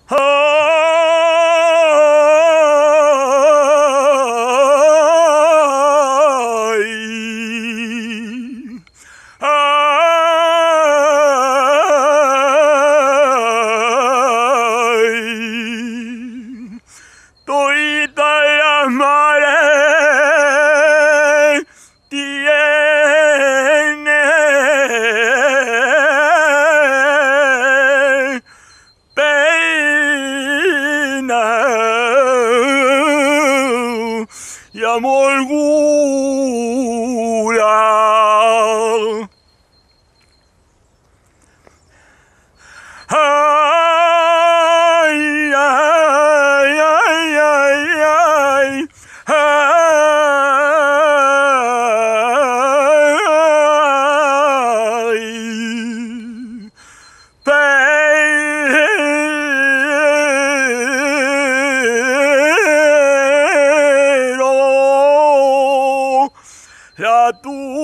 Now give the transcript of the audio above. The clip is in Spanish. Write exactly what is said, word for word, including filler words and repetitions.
Ay, ay, todita las mares tienen pena y amargura. Ay, ay, ay, ay, ay, ay, pero la tu